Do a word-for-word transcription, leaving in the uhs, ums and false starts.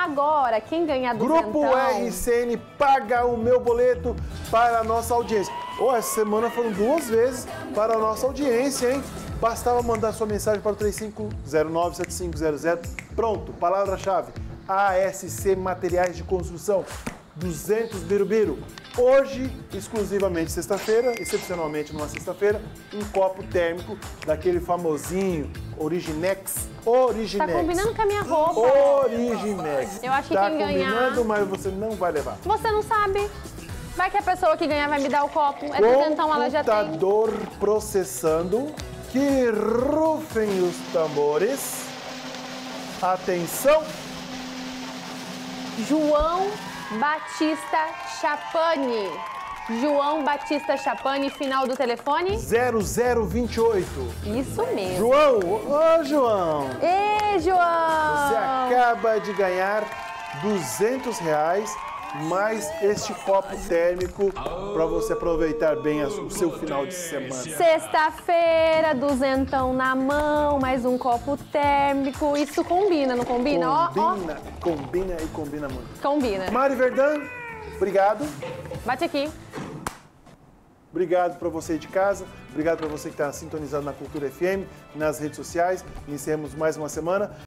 Agora, quem ganhar duzentão... Grupo R C N paga o meu boleto para a nossa audiência. Oh, essa semana foram duas vezes para a nossa audiência, hein? Bastava mandar sua mensagem para o três cinco zero nove, sete cinco zero zero. Pronto, palavra-chave. A S C Materiais de Construção. duzentos birubiru. Hoje, exclusivamente sexta-feira, excepcionalmente numa sexta-feira, um copo térmico daquele famosinho Originex. Originex. Tá combinando com a minha roupa. Originex. Eu acho que tá quem ganhar... Tá combinando, mas você não vai levar. Você não sabe. Vai que a pessoa que ganhar vai me dar o copo. É duzentão, ela já tem. Computador processando. Que rufem os tambores. Atenção. João Batista Chapani. João Batista Chapani, final do telefone? zero zero vinte e oito. Isso mesmo. João, ô João. Ê, João. Você acaba de ganhar duzentos reais mais este copo térmico para você aproveitar bem o seu final de semana. Sexta-feira, duzentão na mão, mais um copo térmico. Isso combina, não combina? Combina, ó, ó. combina e combina muito. Combina. Mari Verdun, obrigado. Bate aqui. Obrigado para você de casa, obrigado para você que está sintonizado na Cultura F M, nas redes sociais. Encerramos mais uma semana.